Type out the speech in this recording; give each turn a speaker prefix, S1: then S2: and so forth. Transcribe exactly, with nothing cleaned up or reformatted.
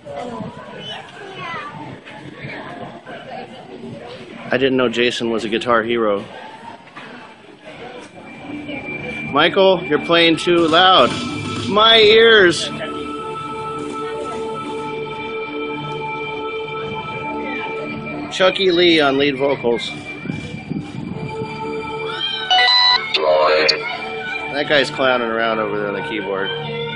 S1: I didn't know Jason was a guitar hero. Michael, you're playing too loud. My ears! Chucky Lee on lead vocals. That guy's clowning around over there on the keyboard.